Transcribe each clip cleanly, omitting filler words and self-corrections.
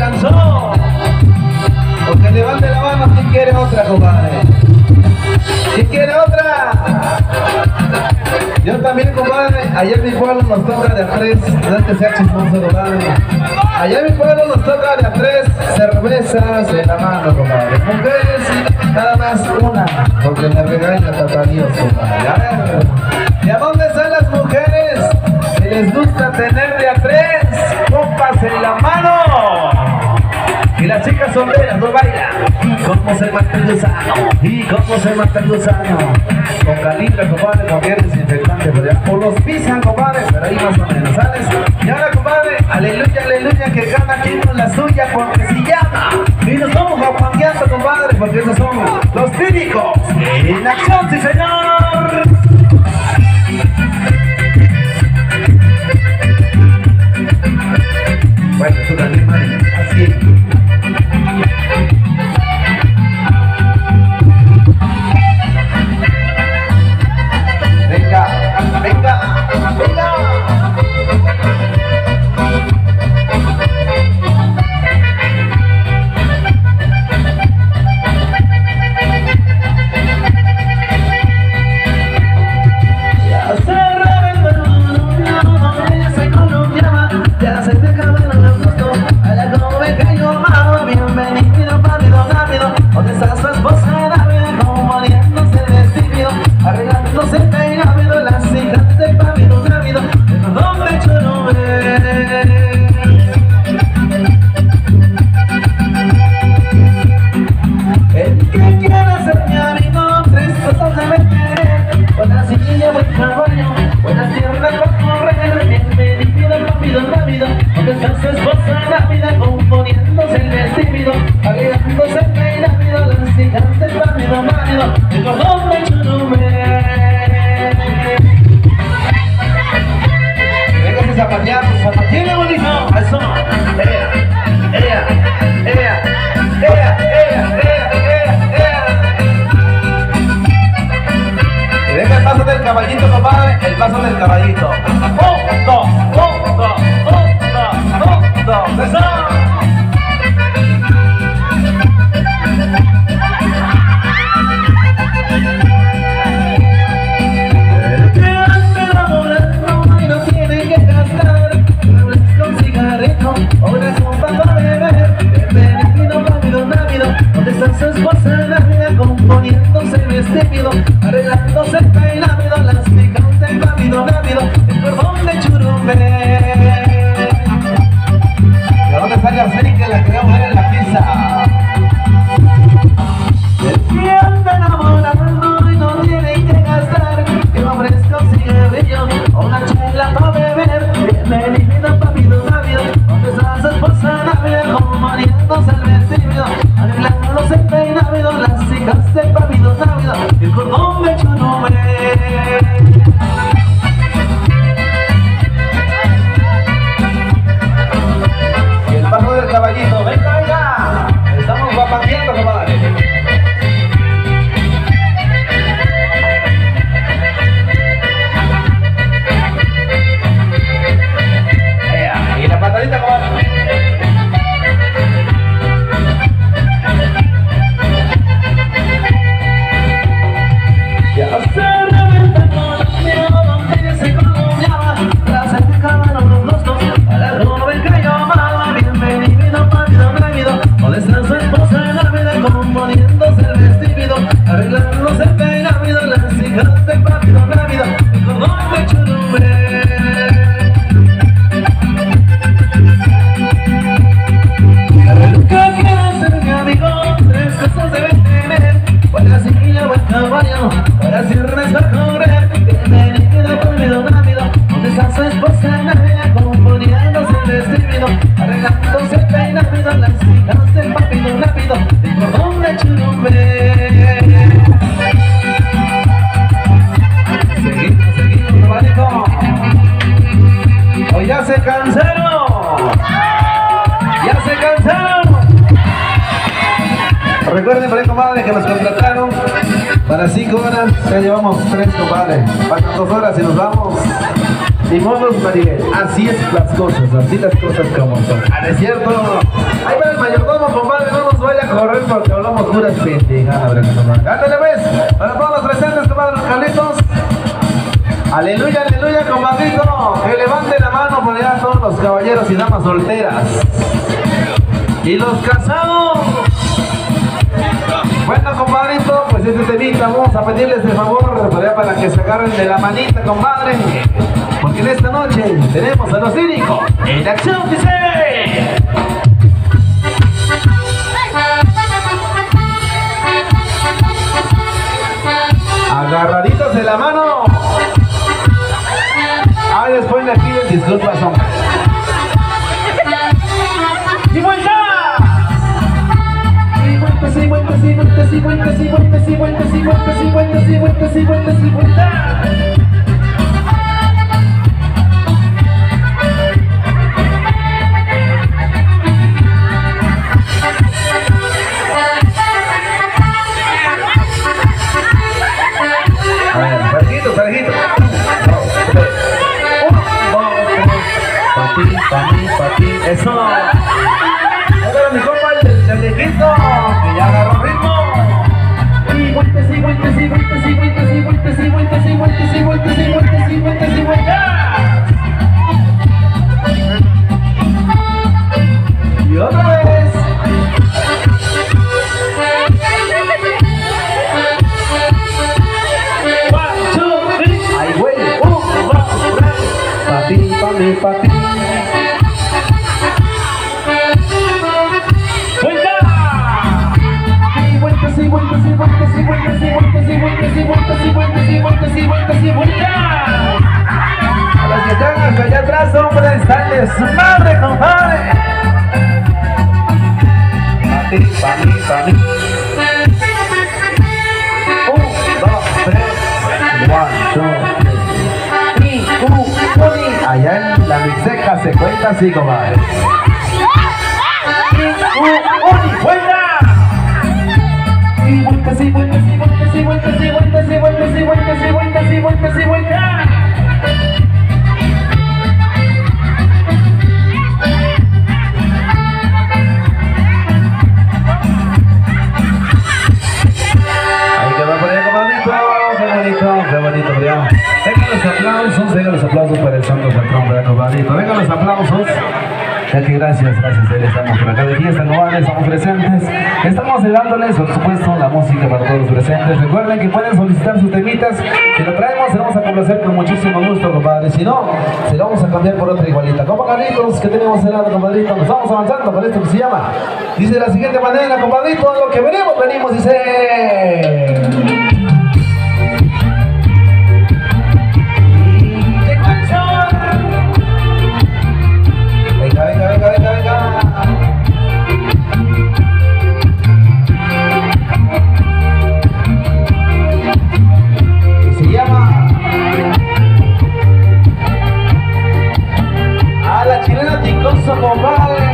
cansó. Porque levante la mano, ¿quién quiere otra, compadre? ¿Quién quiere otra? Yo también, compadre. Allá en mi pueblo nos toca de a tres. No es que sea chismoso, compadre. Allá en mi pueblo nos toca de a tres cervezas de la mano, compadre. Mujeres, nada más una, porque me regaña Tata Dios, compadre. A ver, ¿y a dónde están las mujeres que les gusta tener de a tres copas en la mano? Y las chicas solteras no bailan. ¿Cómo se mata el gusano? ¿Y cómo se mata el gusano? Con calibre, compadre, con bien desinfectante, o los pisan, compadre, pero ahí más o menos, ¿sabes? Y ahora, compadre, aleluya, aleluya, que cada quien con la suya, porque se llama. Y nos vamos aguanteando, compadre, porque esos son los típicos. En acción, sí, señor. Bueno, tú también, Mari, así. Venga, venga, venga. Ya se reventó el mundo, ella se columpiaba, ya se me acabaron los gustos. A la joven que yo amaba, bienvenido, pálido, rápido. ¿Dónde está su esposa David? Como moliéndose el vestido, arreglándose el peinado, las hijas del pálido, rápido. ¿Dónde yo no ve? El que quiera ser mi amigo, tres cosas debe tener: buena silla, buen caballo, buena tierra para correr, bienvenido, rápido, rápido. ¿Dónde está su esposa rápida, componiéndose el vestido, arreglándose el peinado, las hijas del pálido, rápido? ¿Por dónde yo no ve? Venga ese zapateado, zapateado bonito. Eso. Ea. Y venga el paso del caballito, compadre. El paso del caballito. Un, dos. Eso. Una copa para beber, bienvenido, rápido, rápido. ¿Dónde está su esposa Navidad? Componiéndose el vestido, arreglándose el peinado, las chicas del rápido, rápido. El cordón de Churumbe. ¿De dónde está la serie que la queremos ver en la pizza? El que anda enamorado y no tiene que gastar, que me ofrezca un cigarrillo o una chela para beber, bienvenido, rápido, rápido. Su esposa Navidad, componiéndose el vestido, arreglándose el peinado, las hijas del pálido, rápido. El cordón de Churumbe. Y el paso del caballito, venga, venga. Estamos guapateando, compadre. Y la patadita, compadre. Arreglándose el peinado, las hijas del pálido, rápido. El cordón de Churumbe. Nunca quiero ser mi amigo, tres cosas deben tener: buena silla, buen caballo, para cierres para correr, bienvenido, pálido, rápido. ¿Dónde está su esposa Navidad? Componiéndose el vestido, arreglándose el peinado, las hijas del pálido, rápido. El cordón de Churumbe. Seguimos, hermanito. Hoy ya se cansaron. Ya se cansaron. Recuerden, por ahí, compadre, que nos contrataron para 5 horas. Ya llevamos 3, compadre. Faltan 2 horas y nos vamos. Ni modos, Maribel. Así es las cosas como son. ¿Ah, no es cierto? Aleluya, aleluya, compadrito. Que levanten la mano por allá todos los caballeros y damas solteras. Y los casados. Bueno, compadrito, pues este temita vamos a pedirles de favor para que se agarren de la manita, compadre. Porque en esta noche tenemos a los líricos en acción, dice. Agarraditos de la mano. Ahí después le piden disculpas, hombre. ¡Y vuelta! ¡Y vuelta, sí, vuelta, sí, vuelta, sí, vuelta, sí, vuelta, sí, vuelta, sí, vuelta, sí, vuelta, sí, vuelta, sí, vuelta, sí, vuelta! A ver, parejito, parejito. Pa' ti, eso. Ahora mi compa el lejito, que ya agarró ritmo. Y vuelta, sí, vuelta, sí, vuelta, sí, vuelta, sí, vuelta, sí, vuelta, sí, vuelta, sí, vuelta, sí, vuelta, sí, vuelta, sí, vuelta. Y otra vez. One, two, three. Ay, güey. 1, 2, 3. Pa' ti, pa' mí, pa' ti. Sí, vuelta, sí, vuelta, sí, vuelta, sí, vuelta, sí, vuelta, sí, vuelta, sí, vuelta, sí, vuelta, sí, vuelta, sí, vuelta. A los que están hasta allá atrás, hombre, están de su madre, compadre. Pa' ti, pa' mí, pa' mí. 1, 2, 3. 1, 2, 3. Allá en la mixeca se cuenta así, compadre. ¡Vuelta! Sí, vuelta, sí, vuelta, sí, vuelta, sí, vuelta, sí, vuelta, sí, vuelta, sí, vuelta, sí, vuelta, sí, vuelta, sí, vuelta. Ahí quedó por allá, compadrito. Qué bonito, ya. Vengan los aplausos para el santo patrón, ¿verdad, compadrito? Vengan los aplausos. Ya que gracias, estamos por acá de fiesta, compadre, estamos presentes. Estamos dándoles, por supuesto, la música para todos los presentes. Recuerden que pueden solicitar sus temitas. Si lo traemos, se lo vamos a complacer con muchísimo gusto, compadre. Si no, se lo vamos a cambiar por otra igualita. Compadritos, que tenemos el lado, compadrito. Nos vamos avanzando con esto que se llama. Dice de la siguiente manera, compadrito, lo que venimos, dice. Venga. Y se llama A la chilena ticoso, compadre.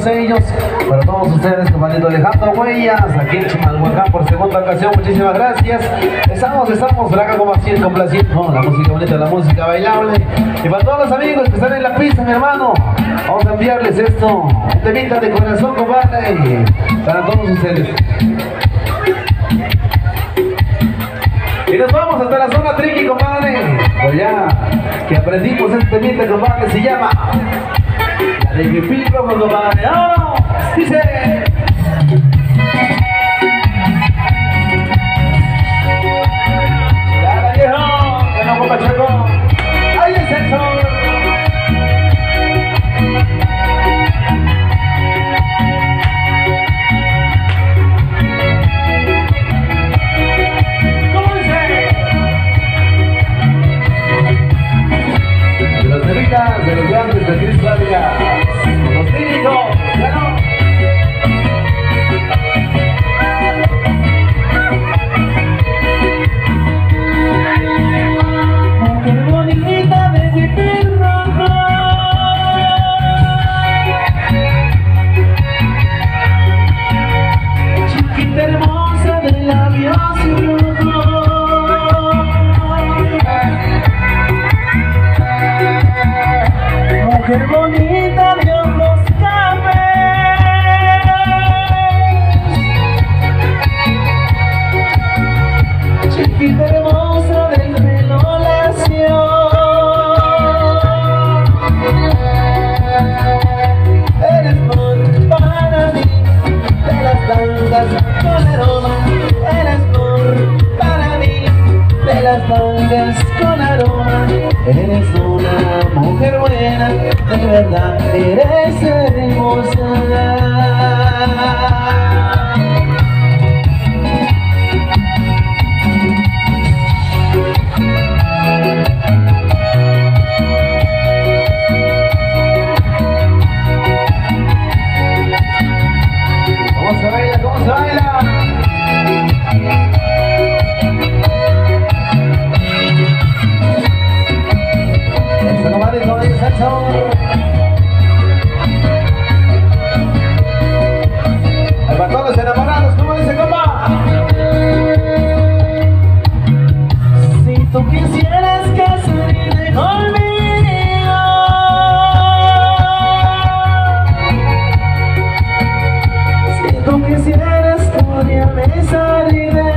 todos ellos, para todos ustedes, comandito, dejando huellas aquí en Chimalhuacán por segunda ocasión. Muchísimas gracias. Estamos acá como así complaciendo la música bonita, la música bailable. Y para todos los amigos que están en la pista, mi hermano, vamos a enviarles esto, un temita de corazón, compadre, para todos ustedes. Y nos vamos hasta la zona triqui, compadre. Pues ya que aprendimos este temita, compadre, se llama la de Guipilco, compadre. ¡Oh! Dice. ¡Chilala, viejo! ¡Que no copa chaco! ¡Ahí es el sol! De los grandes de Cris Vargas, los típicos, bueno. Mujer bonita de huipil rojo, chiquita hermosa de labios rojos. Mujer bonita de ojos cafés, chiquita hermosa del pelo lacio. Eres flor para mí, de las tangas con aroma. Eres flor para mí, de las tangas con aroma. Eres una mujer buena, de verdad eres hermosa. ¿Cómo se baila? ¿Cómo se baila? Ahí van todos los enamorados, ¿cómo dice, compa? Si tú quisieras casarte conmigo, si tú quisieras podría besarme.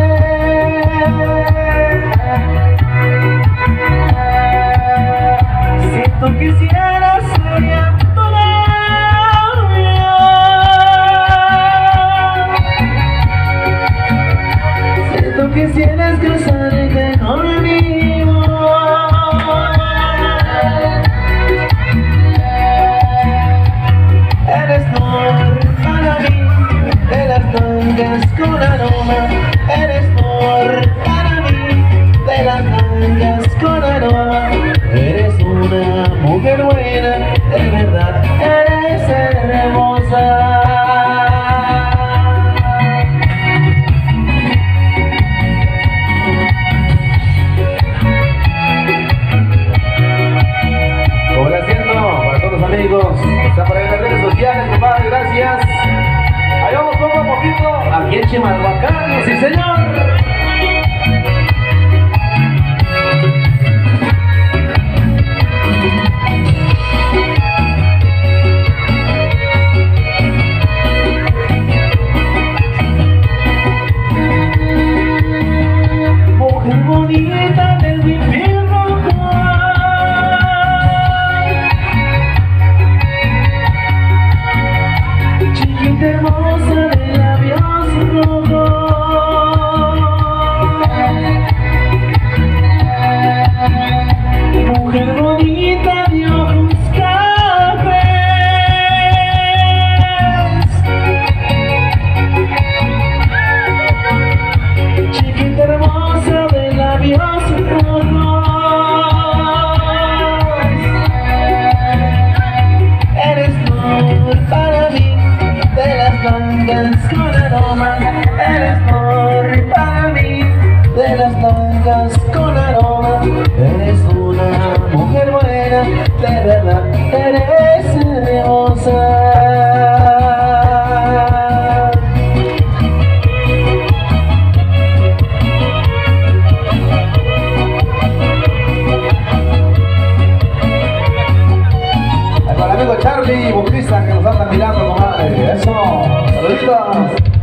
Si tú quisieras sería tu novio. Si tú quisieras casarte conmigo, eres flor para mí, de las tangas con aroma. Eres flor para mí, de las tangas con aroma. Eres una mujer buena, de verdad eres hermosa. Como le haciendo para todos los amigos que están por ahí en las redes sociales, compadre, gracias. Ahí vamos poco a poquito, aquí en Chimalhuacán, sí señor. Mujer bonita del huipil rojo, chiquita hermosa de labios rojos. Mujer bonita de ojos cafés, chiquita hermosa de labios rojos. Eres flor para mí, de las tangas con aroma. Eres flor para mí, de las tangas con aroma. Eres una mujer buena, de verdad eres hermosa. Charlie y Bautista que nos andan mirando, comadre. Eso, saluditos.